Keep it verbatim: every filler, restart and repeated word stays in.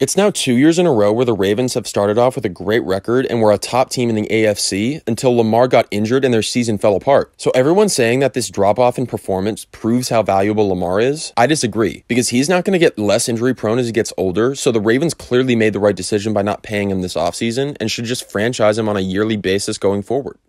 It's now two years in a row where the Ravens have started off with a great record and were a top team in the A F C until Lamar got injured and their season fell apart. So everyone saying that this drop-off in performance proves how valuable Lamar is, I disagree, because he's not going to get less injury-prone as he gets older, so the Ravens clearly made the right decision by not paying him this offseason and should just franchise him on a yearly basis going forward.